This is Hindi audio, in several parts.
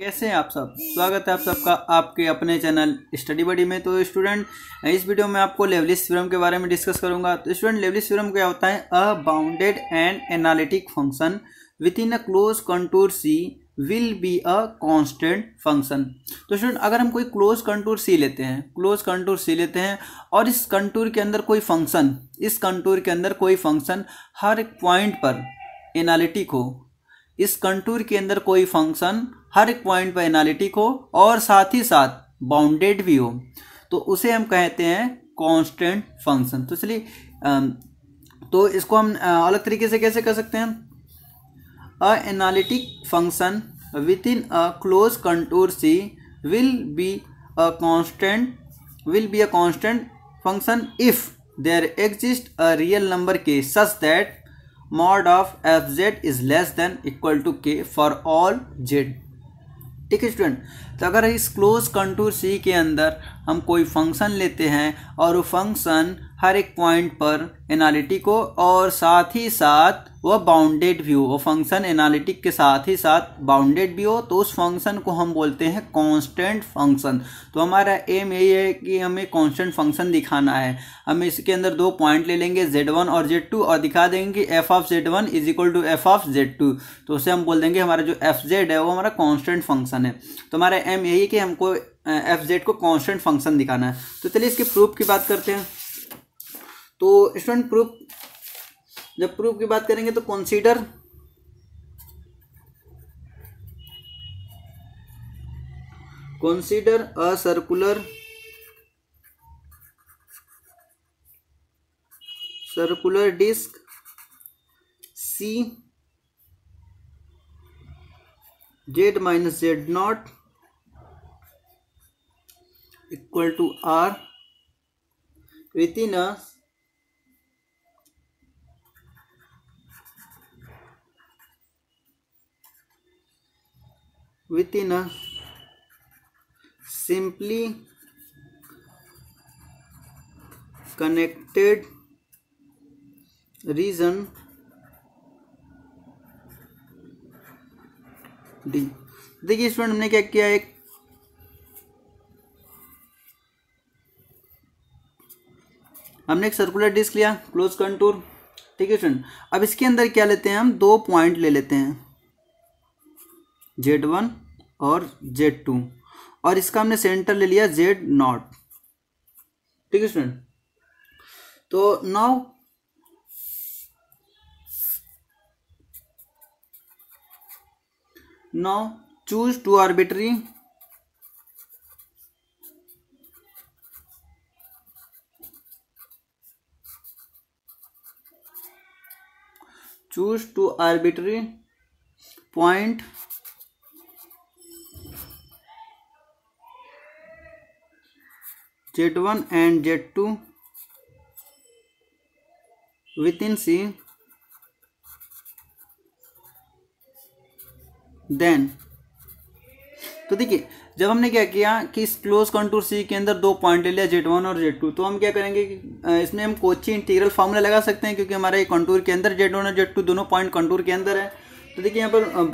कैसे हैं आप सब। स्वागत है आप सबका आपके अपने चैनल स्टडी बडी में। तो स्टूडेंट, इस वीडियो में आपको लेवलिस थ्योरम के बारे में डिस्कस करूंगा। तो स्टूडेंट, लेवलिस थ्योरम क्या होता है? A bounded and analytic function within a close contour C will be a constant function. तो स्टूडेंट, अगर हम कोई क्लोज कंटूर सी लेते हैं और इस कंटूर के अंदर कोई फंक्शन हर एक पॉइंट पर एनालिटिक हो, इस कंटूर के अंदर कोई फंक्शन हर एक पॉइंट पर एनालिटिक हो और साथ ही साथ बाउंडेड भी हो, तो उसे हम कहते हैं कांस्टेंट फंक्शन। तो चलिए, तो इसको हम अलग तरीके से कैसे कर सकते हैं? A analytic function within a close contour C will be a constant function if there exist a real number के such that mod of fz is less than equal to k for all z। ठीक है स्टूडेंट, तो अगर इस क्लोज कंटूर सी के अंदर हम कोई फंक्शन लेते हैं और वो फंक्शन हर एक पॉइंट पर एनालिटिक हो और साथ ही साथ वह बाउंडेड भी हो, वो फंक्शन एनालिटिक के साथ ही साथ बाउंडेड भी हो, तो उस फंक्शन को हम बोलते हैं कांस्टेंट फंक्शन। तो हमारा एम यही है कि हमें कांस्टेंट फंक्शन दिखाना है। हम इसके अंदर दो पॉइंट ले लेंगे z1 और z2 और दिखा देंगे कि f of z1 is equal to f of z2। तो उसे हम बोल देंगे हमारा जो fz है वो हमारा कांस्टेंट फंक्शन है। तो हमारा एम यही कि हमको fz को कांस्टेंट फंक्शन दिखाना है। तो चलिए इसके प्रूफ की बात करते हैं। तो स्टूडेंट, जब प्रूफ की बात करेंगे तो consider a circular disc C z minus z naught equal to R within a simply connected region D। देखिए स्टूडेंट, हमने क्या किया, हमने एक सर्कुलर डिस्क लिया, क्लोज कंटूर। ठीक है स्टूडेंट, अब इसके अंदर क्या लेते हैं, हम दो पॉइंट ले लेते हैं z1 और z2 और इसका हमने सेंटर ले लिया z0। ठीक है स्टूडेंट, तो now choose two arbitrary point z1 and z2 within C, then. तो देखिए, जब हमने क्या किया कि इस क्लोज कंटूर सी के अंदर दो पॉइंट ले लिया z1 और z2, तो हम क्या करेंगे कि इसमें हम कोची इंटीग्रल फार्मूला लगा सकते हैं, क्योंकि हमारे कंटूर के अंदर z1 और z2 दोनों पॉइंट कंटूर के अंदर है। तो देखिए यहाँ पर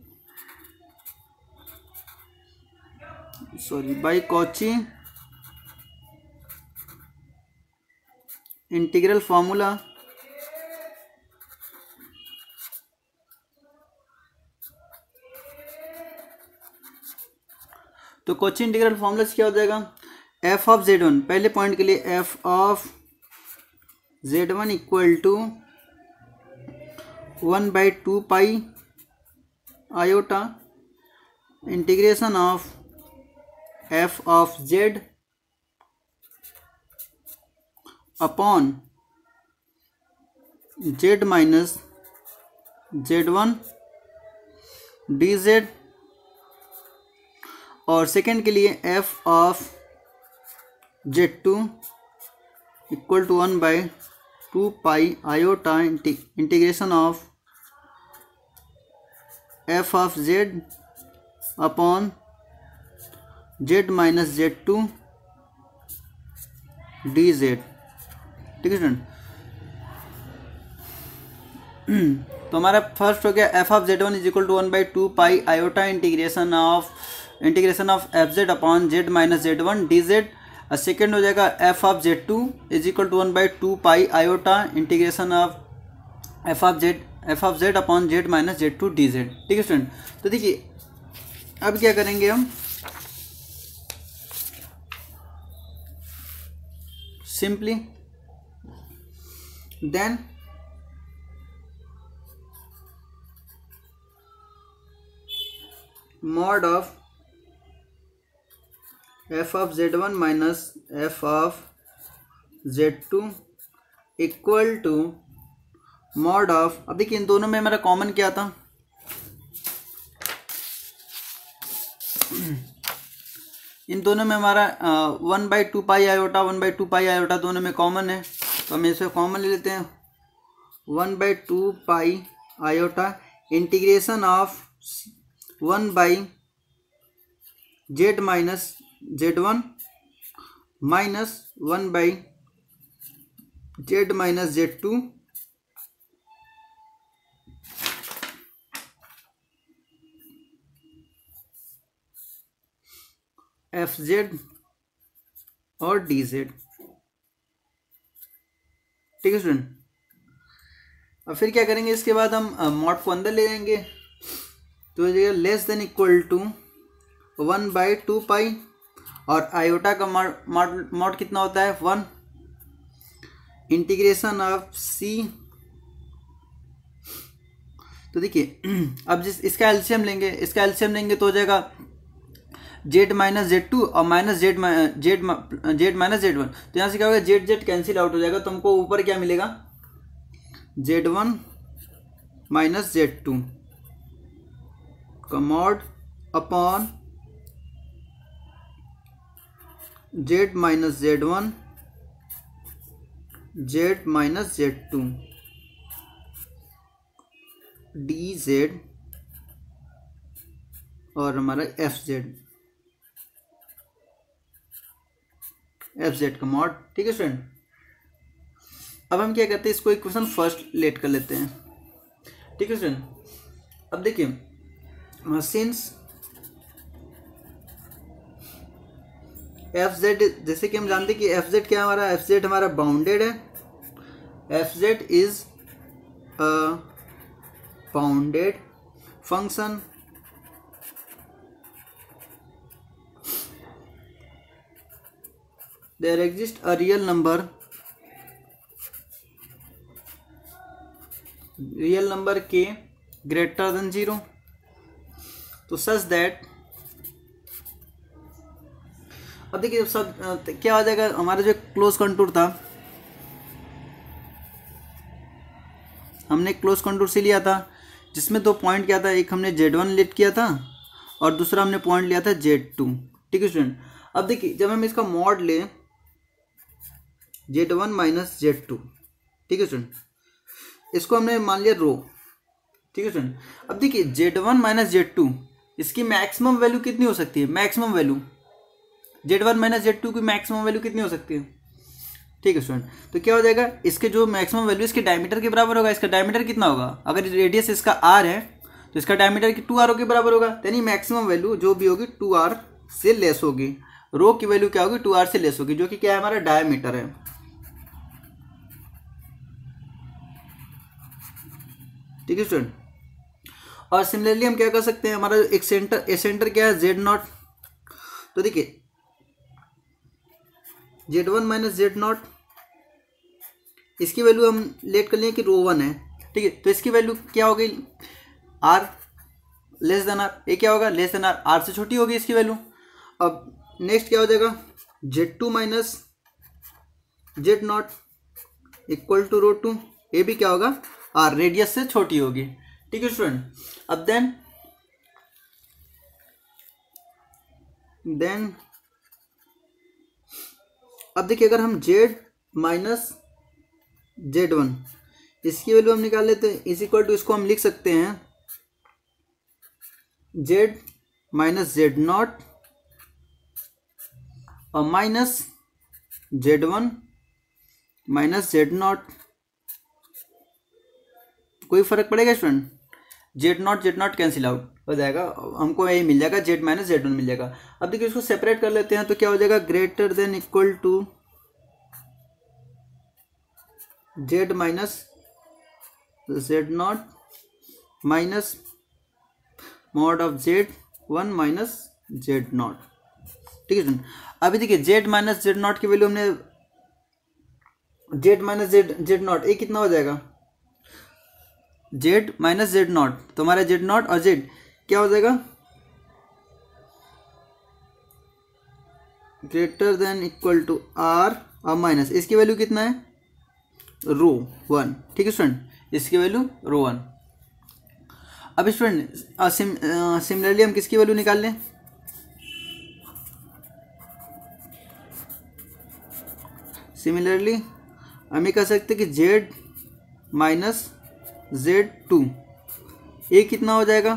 बाई कोची इंटीग्रल फार्मूला तो कोची इंटीग्रल फॉर्मूला क्या हो जाएगा, f ऑफ z1 पहले पॉइंट के लिए f of z1 equal to 1/2 pi iota integration of f of z upon z minus z1 dz, और सेकेंड के लिए f of z2 equal to 1/2 pi iota integration of f of z upon z minus z2 dz। ठीक है स्टूडेंट, तो हमारा फर्स्ट हो गया F of Z one is equal to 1/2 iota integration of F Z upon Z minus Z one D Z. Second हो जाएगा F of Z two is equal to 1/2 iota integration of F of Z upon Z minus Z two D Z. ठीक है स्टूडेंट, तो देखिए अब क्या करेंगे हम, simply then mod of f of z1 minus f of z2 equal to mod of, अब देखिए इन दोनों में मेरा कॉमन क्या था, इन दोनों में हमारा 1/2 आयोटा 1/2 आयोटा दोनों में कॉमन है, तो हम इसे कॉमन ले लेते हैं। 1/2 iota integration of 1 Z minus Z one minus 1 Z minus Z two F Z और डी जेड। ठीक है स्टूडेंट, अब फिर क्या करेंगे, इसके बाद हम मॉड को अंदर ले जाएंगे, तो लेस देन इक्वल टू 1/2 और आयोटा का मॉड कितना होता है 1 इंटीग्रेशन ऑफ सी। तो देखिए अब इसका एलसीएम लेंगे तो हो जाएगा जेड माइनस जेड टू और minus Z minus Z one. तो यहाँ से क्या होगा, जेड जेड कैंसिल आउट हो जाएगा, तो हमको ऊपर क्या मिलेगा, Z one minus Z two का mod upon Z minus Z one Z minus Z two D Z और हमारा एफ जेड का मॉड। ठीक है स्टूडेंट, अब हम क्या करते हैं, इसको इक्वेशन फर्स्ट लेट कर लेते हैं। ठीक है स्टूडेंट, अब देखिए सिंस एफ जेड, जैसे कि हम जानते हैं कि एफ जेड क्या हमारा, एफ जेड हमारा बाउंडेड है, F Z is a bounded function there exists a real number k greater than 0, तो such that, अब देखिए सब क्या हो जाएगा, हमारा जो क्लोज कंटूर था, हमने क्लोज कंटूर से लिया था जिसमें दो पॉइंट क्या था, एक हमने Z1 लेट किया था और दूसरा हमने पॉइंट लिया था Z2। ठीक है स्टूडेंट, अब देखिए जब हम इसका मॉड ले Z1 माइनस Z2, ठीक है स्टूडेंट, इसको हमने मान लिया रो। ठीक है स्टूडेंट, अब देखिए Z1 माइनस Z2 इसकी मैक्सिमम वैल्यू कितनी हो सकती है, maximum value Z1 minus Z2 की मैक्सिमम वैल्यू कितनी हो सकती है। ठीक है स्टूडेंट, तो क्या हो जाएगा, इसके जो मैक्सिमम वैल्यू इसके डायमीटर के बराबर होगा। इसका डायमीटर कितना होगा, अगर रेडियस इसका r है तो इसका डायमीटर की 2r के बराबर होगा, यानी मैक्सिमम वैल्यू जो भी होगी 2r से लेस होगी। रो की वैल्यू क्या होगी, 2r से लेस होगी, जो कि क्या है, हमारा डायमीटर है। ठीक है स्टूडेंट, और सिमिलरली हम क्या कर सकते हैं, हमारा एक सेंटर क्या है, Z0। तो देखिए Z1 माइनस Z0 इसकी वैल्यू हम लेट कर लें कि रो 1 है। ठीक है, तो इसकी वैल्यू क्या होगी, r लेस देन r, ये क्या होगा, लेस देन r से छोटी होगी इसकी वैल्यू। अब नेक्स्ट क्या हो जाएगा, Z2 minus Z0 equal to रो 2, ये भी क्या होगा, r रेडियस से छोटी होगी। ठीक है स्टूडेंट, अब देन अब देखिए अगर हम Z माइनस Z1 इसकी वैल्यू हम निकाल लेते हैं, इज इक्वल टू, इसको हम लिख सकते हैं Z माइनस Z0 और माइनस Z1 माइनस Z0 कोई फर्क पड़ेगा student? Z not cancel out हो जाएगा, हमको यही मिल जाएगा, जेड माइनस जेड वन मिल जाएगा। अब देखिए इसको सेपरेट कर लेते हैं, तो क्या हो जाएगा, greater than equal to Z minus Z not minus mod of Z one minus Z not. ठीक है स्टूडेंट, अभी देखिए जेड माइनस जेड नॉट की वैल्यू हमने जेड माइनस जेड नॉट, ये कितना हो जाएगा, जेड माइनस जेड नॉट, तो हमारा जेड नॉट और जेड क्या हो जाएगा, greater than equal to R और माइनस, इसकी वैल्यू कितना है, रो वन। ठीक है स्टूडेंट, इसकी वैल्यू रो वन। अब स्टूडेंट सिमिलरली हम किसकी वैल्यू निकाल लें, सिमिलरली हम ये कह सकते हैं कि जेड माइनस जेड टू, ये कितना हो जाएगा,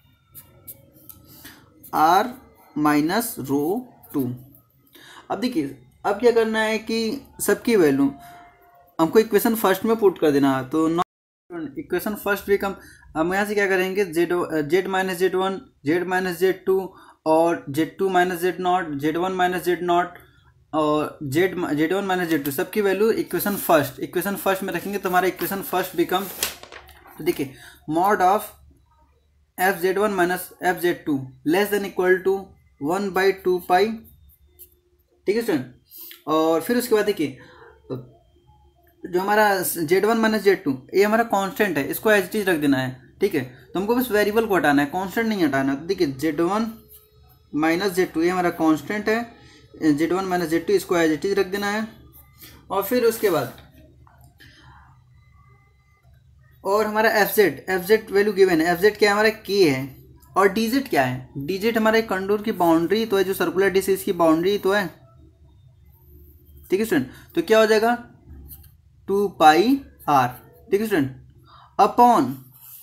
आर माइनस रो टू। अब देखिए अब क्या करना है कि सबकी वैल्यू हमको इक्वेशन फर्स्ट में पुट कर देना है, तो इक्वेशन फर्स्ट भी हम यहाँ से क्या करेंगे, Z minus Z one, Z minus Z two और Z two minus Z not, Z one minus Z not और Z one minus Z two, सबकी वैल्यू इक्वेशन फर्स्ट में रखेंगे, तो हमारा इक्वेशन फर्स्ट बिकम, तो देखिए mod of F Z one minus F Z two less than equal to 1/2 pi. ठीक है स्टूडेंट, और फिर उसके बाद देखिए जो हमारा Z one minus Z two ये हमारा कांस्टेंट है, इसको एज इट इज रख देना है। ठीक है, तो हमको बस वेरिएबल को हटाना है, कांस्टेंट नहीं हटाना। तो देखिए Z one minus Z two ये हमारा कांस्टेंट है, Z one minus Z two इसको एज इट इज रख देना है। और फिर उसके बाद और हमारा एफ जेड वैल्यू गिवन है, एफ जेड क्या है हमारा के है, और डी जेड क्या है, डी जेड हमारा एक कंटूर की बाउंड्री तो है, जो सर्कुलर डिस्क इसकी बाउंड्री तो है। ठीक है स्टूडेंट, तो क्या हो जाएगा 2 पाई आर। ठीक है स्टूडेंट, अपॉन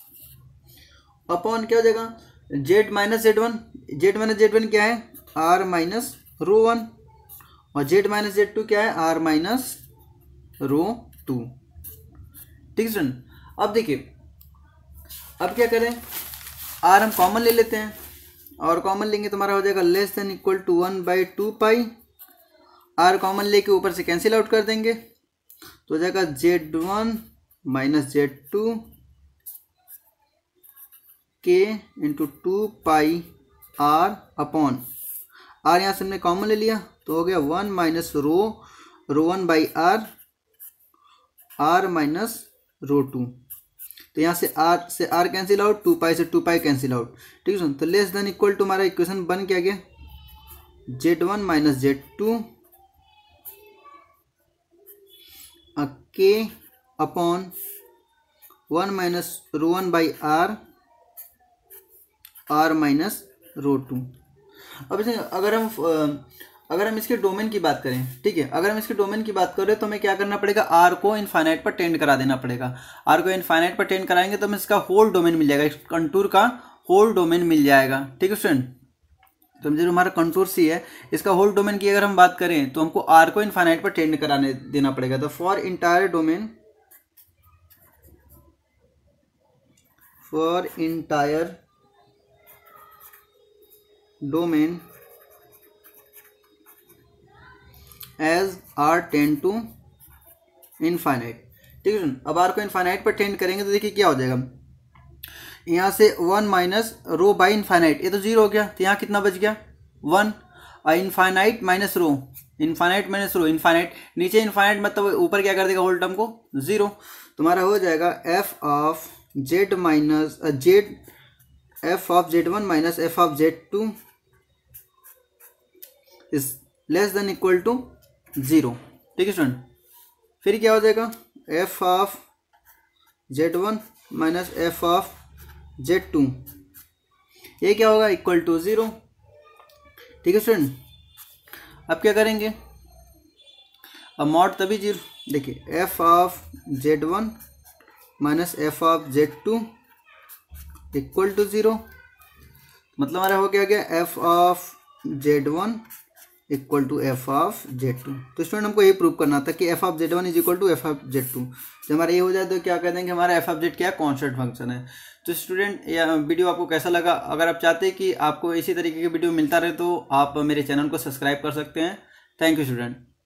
क्या हो जाएगा, जेड माइनस जेड वन क्या है, आर माइनस रो वन, और जेड माइनस जेड टू क्या है, आर माइनस रो टू। ठीक है स्टूडेंट, अब देखिए अब क्या करें, आर हम कॉमन ले लेते हैं, और कॉमन लेंगे तो हमारा हो जाएगा less than equal to 1/2 pi, R common लेके ऊपर से कैंसिल आउट कर देंगे, तो हो जाएगा Z one minus Z two के into 2 pi R upon R, यहाँ से हमने कॉमन ले लिया तो हो गया 1 minus rho one by R minus rho two, तो यहाँ से आर कैंसिल आउट, 2 पाई से 2 पाई कैंसिल आउट। ठीक है, तो लेस देन इक्वल टू हमारा इक्वेशन बन क्या गया, Z one minus Z two के upon 1 minus rho one by R minus rho two. अब इसे अगर हम इसके डोमेन की बात करें, ठीक है, अगर हम इसके डोमेन की बात करें तो हमें क्या करना पड़ेगा, आर को इनफाइनाइट पर टेंड करा देना पड़ेगा। आर को इनफाइनाइट पर टेंड कराएंगे तो हमें इसका होल डोमेन मिल जाएगा, इस कंटूर का होल डोमेन मिल जाएगा। ठीक है स्टूडेंट, तो जो हमारा कंटूर सी है इसका होल डोमेन की अगर हम बात करें तो हमको आर को इनफाइनाइट पर टेंड कराने देना पड़ेगा। तो for entire domain as R tend to infinite. ठीक है, अब आर को इनफाइनाइट पर टेंड करेंगे तो देखिए क्या हो जाएगा, यहाँ से 1 माइनस रो बाई इनफाइनाइट, ये तो 0 हो गया, तो यहाँ कितना बच गया 1, और इनफाइनाइट माइनस रो, इनफाइनाइट नीचे इनफाइनाइट मतलब ऊपर क्या कर देगा होल टर्म को 0, तुम्हारा हो जाएगा F of Z one minus F of Z two is less than equal to 0। ठीक है स्टूडेंट, फिर क्या हो जाएगा, F of Z one minus F of Z two, ये क्या होगा इक्वल टू 0। ठीक है स्टूडेंट, अब क्या करेंगे, अब मॉड तभी 0, देखिए F of Z one minus F of Z two equal to 0, मतलब हमारा हो क्या गया, F of Z one equal to F of Z2। तो स्टूडेंट हमको ये प्रूव करना था कि F of Z1 is equal to F of Z2। जब हमारा ये हो जाए तो क्या कहते हैं कि हमारा एफ ऑफ Z क्या है, कॉन्स्टेंट फंक्शन है। तो स्टूडेंट यह वीडियो आपको कैसा लगा? अगर आप चाहते हैं कि आपको इसी तरीके की वीडियो मिलता रहे तो आप मेरे चैनल को सब्सक्राइब कर सकते हैं। Thank you student.